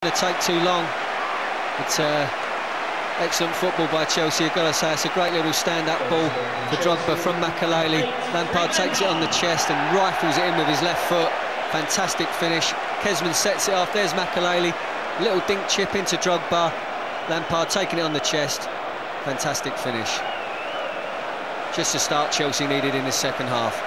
to take too long. It's excellent football by Chelsea, I've got to say. It's a great little stand-up ball for Drogba from Makelele. Lampard takes it on the chest and rifles it in with his left foot. Fantastic finish. Kezman sets it off. There's Makelele. Little dink chip into Drogba. Lampard taking it on the chest. Fantastic finish. Just the start Chelsea needed in the second half.